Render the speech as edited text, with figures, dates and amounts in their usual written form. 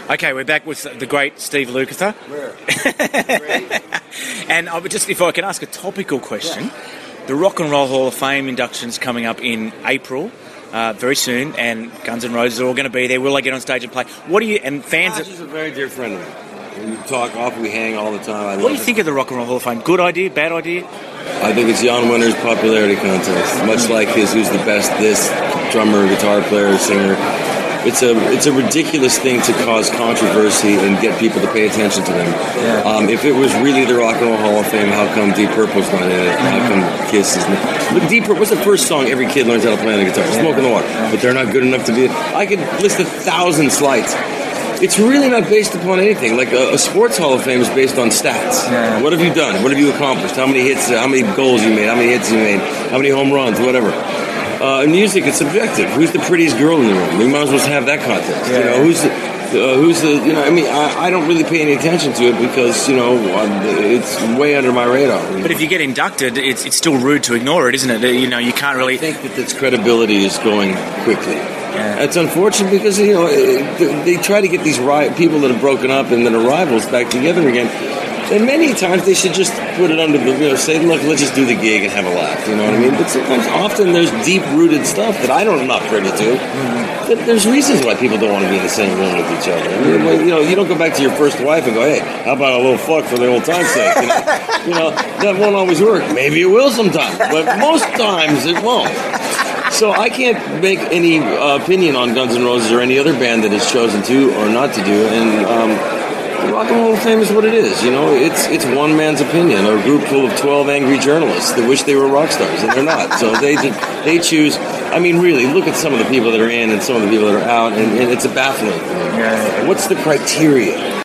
Okay, we're back with the great Steve Lukather. And I would just, if I can ask a topical question, the Rock and Roll Hall of Fame induction's coming up in April, very soon, and Guns N' Roses are all going to be there. Will they get on stage and play? What do you, and fans... She's a very dear friend of mine. We talk often, we hang all the time. What do you think of the Rock and Roll Hall of Fame? Good idea, bad idea? I think it's Jan Wenner's popularity contest, much like his Who's the Best This drummer, guitar player, singer. It's a ridiculous thing to cause controversy and get people to pay attention to them. Yeah. If it was really the Rock and Roll Hall of Fame, how come Deep Purple's not in it? How come Kiss is not? Look, Deep Purple, what's the first song every kid learns how to play on the guitar? Smoke in the Water. But they're not good enough to be it. I could list 1,000 slides. It's really not based upon anything. Like a sports Hall of Fame is based on stats. Yeah. What have you done? What have you accomplished? How many hits? How many goals you made? How many hits you made? How many home runs? Whatever. In music, it's subjective. Who's the prettiest girl in the room? We might as well have that contest. Yeah. You know, who's the, you know, I mean, I don't really pay any attention to it because, you know, it's way under my radar. But if you get inducted, it's still rude to ignore it, isn't it? You know, you can't really... I think that its credibility is going quickly. Yeah. It's unfortunate because, you know, they try to get these people that have broken up and that are rivals back together again. And many times they should just put it under the, you know, say, look, let's just do the gig and have a laugh, you know what I mean? But sometimes, often there's deep-rooted stuff that I'm not privy to. Mm-hmm. There's reasons why people don't want to be in the same room with each other. I mean, you know, you don't go back to your first wife and go, hey, how about a little fuck for the old time's sake? You know, that won't always work. Maybe it will sometimes, but most times it won't. So I can't make any opinion on Guns N' Roses or any other band that has chosen to or not to do, and the Rock and Roll Hall of Fame is what it is. You know, it's one man's opinion, a group full of 12 angry journalists that wish they were rock stars, and they're not. So they choose. I mean, really, look at some of the people that are in and some of the people that are out, and it's a baffling thing. Yeah. What's the criteria?